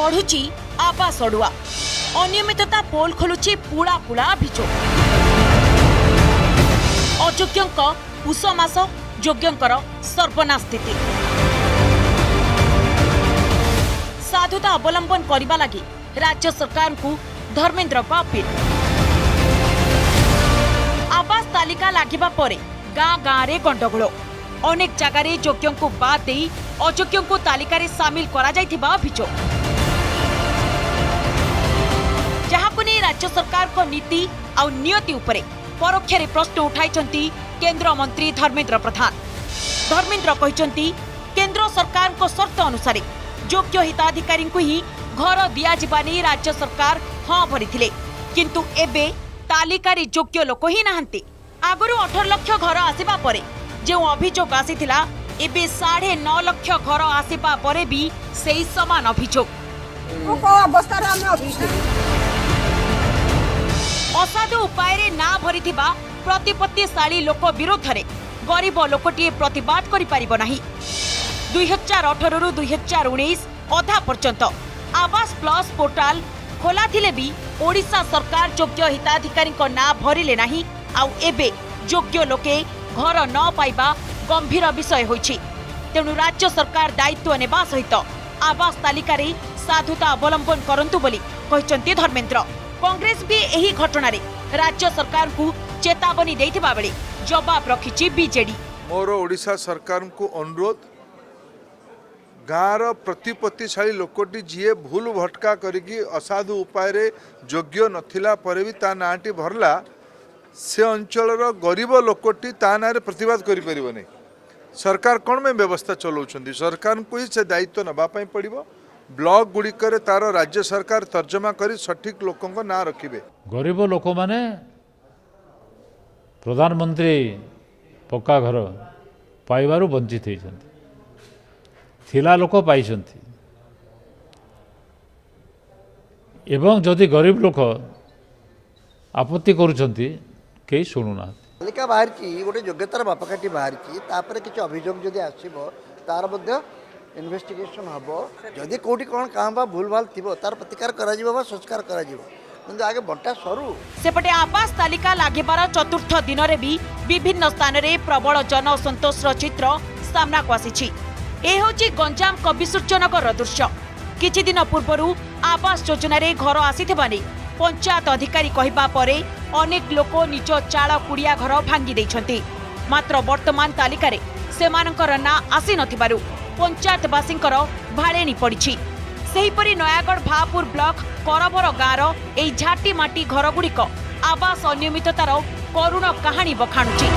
बढ़ुची आवास अड़ुआ अनियमितता पोल खोलुची पुला पुला अभियोग अयोग्यंक उष मास योग्यंकर सर्वनाश स्थिति साधुता अवलंबन करने लगी राज्य सरकार को धर्मेन्द्र को अपील आवास तालिका लागिबा परे गाँ गाँ रे गंडगोल अनेक जगार योग्यों को बाद दे अयोग्यों को तालिका रे शामिल करा जायथिबा अभियोग जहां नहीं राज्य सरकार को नीति और नियति उपरे परोक्ष प्रश्न उठाई केंद्र मंत्री धर्मेन्द्र प्रधान। धर्मेन्द्र कहते केंद्र सरकार को शर्त अनुसार योग्य हिताधिकारी को ही घर दिया राज्य सरकार हाँ भरी किंतु एबे तालिकार योग्य लोक ही नहांती। आगुरी 18 लाख घर आसिबा परे जो अभियोग आसीथिला एबे 9.5 लाख घर आसिबा परे भी सही समान अभियोग असाधु उपाय ना भरिथिबा प्रतिपत्तिशाली लोक विरोध में गरीब लोकटीए प्रतिवाद करि परिबो नाही। 2018 रु 2019 अधा पर्यंत आवास प्लस पोर्टाल खोला थिले भी ओडिशा सरकार योग्य हिताधिकारी ना भरिले नाही आउ एबे योग्य लोके घर न पाइबा गंभीर विषय होइछि। तेणु राज्य सरकार दायित्व नेबा सहित आवास तालिका रे साधुता अवलंबन करंतु बोली कहिसंती धर्मेन्द्र। कांग्रेस भी एही घटना रे राज्य सरकार को चेतावनी देथिबा बेले जवाब रखिछि बीजेडी। मोर ओडिशा सरकार को अनुरोध गाँव प्रतिपत्तिशाली लोकटी जी भूल भटका करी असाधु उपाय योग्य नथिला परे भी ता नाटी भरला से अंचल गरीब लोकटी ता ना प्रतिवाद करें। सरकार कौन में व्यवस्था चलाउछंती सरकार को ही से दायित्व नवाई पड़ो। ब्लॉक गुड़िकर तार राज्य सरकार तर्जमा करी सठिक लोकों ना रखिबे। गरीब लोक माने प्रधानमंत्री पक्का घर पाइबारु वंचित होइछंती थिला लोक पाइछंती एवं जदि गरीब लोक आपत्ति करुछंती कई शुणुना तालिका बाहर की गोटे योग्यतार बापकाठी बाहर की तापर किसी अभियोग जदि आसीबो तार मध्य इन्वेस्टिगेशन हम जदि कौटी कौन काम भूल भाल थी तार प्रतिकार करा संस्कार करा आगे बंटा सरू सेपटे आवास तालिका लागिबार चतुर्थ दिन में भी विभिन्न स्थान में प्रबल जन असंतोष चित्र सामना को आसी। ए होची गंजाम कविसूर्यनगर दृश्य। किछि दिन पूर्व आवास योजना रे घर आसीथिबा नै पंचायत अधिकारी कहिबा परे अनेक लोक निज चाल कुड़िया घर भांगी दैछंती। मात्र वर्तमान तालिका रे सेमानकर ना आसी नथिबारु पंचायतवासींकर भाड़ेणी पड़ी। सेहीपरि नयागढ़ भापुर ब्लॉक करभर गाँवर एई झाटी माटी घर गुड़िक आवास अनियमिततार करुण कहानी बखाणुची।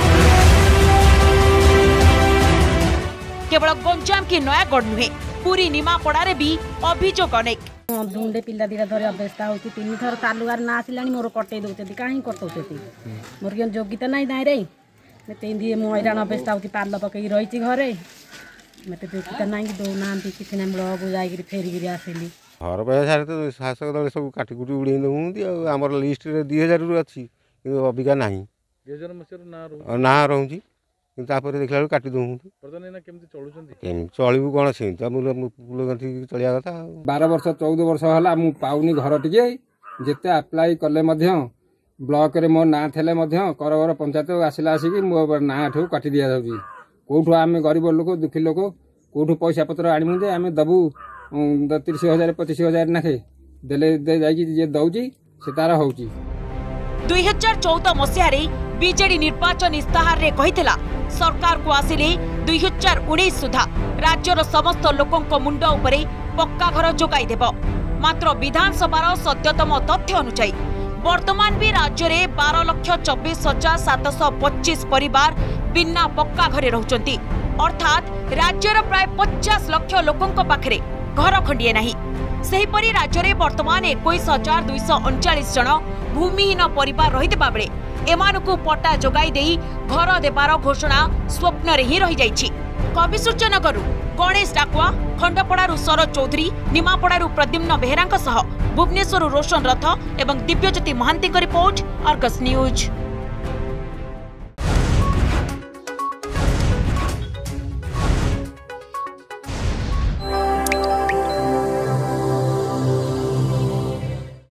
केवल गंजाम की नयागढ़ नुहे पूरी निमापड़ारे भी अभियोग अनेक दुंडे पिला दिरा धरे अवस्था होती 3 थर तालुआर ना आसिलानी मोर कटे दउते काहे करतौते मोर के योग्यता नाही दाई रे मैं तेंदी मो हैरान अवस्था होती पाल पकई रही घरे मत योग्यता नाही दो नांती किछि ना ब्लॉक जाई फेरी गिरी आसिली घर पैसा तो शासक दल सब काटी कुटी उड़े दउंती हमर लिस्ट रे 2000 रु अछि कि अबिका नाही 2000 मसर ना रहउची तापर देखला काटी दउंती प्रधान केमती चलुचंती केमती चलिबु कोन से मूल गंठी चलिया कथा 12 वर्ष 14 वर्ष हला मु पाउनी घर टिके जेते अप्लाई कले मध्य ब्लॉक रे मो ना थेले मध्य करवर पंचायत आसिला आसिकी मो ना ठो काटी दिया जाउची कोठो आमे गरीब लोक दुखी लोक कोठो पैसा पत्र आनिमु जे आमे दबु 30,000 25,000 नाखे देले दे जाई जे दउची से तारा होउची। 2014 मसिया रे बीजेडी निर्वाचन इस्ताहार रे कहितला सरकार को आसिले 2019 सुधा राज्यर समस्त लोकों मुंड उपरे पक्का घर जोगाई देब। मात्र विधानसभा सद्यतम तथ्य अनुसार वर्तमान भी राज्य में 12,24,725 परिवार बिना पक्का घरे रहउचंती। अर्थात राज्यर प्राय 50 लाख लोकों पाखरे घर खंडिए नाही। सेहीपरि राज्य में वर्तमान 21,239 जन भूमिहीन परिवार रहितबा बेले एमानकु पट्टा जोगाई देई घर देबार घोषणा स्वप्न रे ही रही जाइछि। कविसूर्यनगरु गणेश डाकुआ, खंडपड़ारू सरोज चौधरी, निमापड़ारू प्रद्युम्न बेहेरांक सह भुवनेश्वर रोशन रथ एवं Dibyajyoti Mohanty report, Argus news.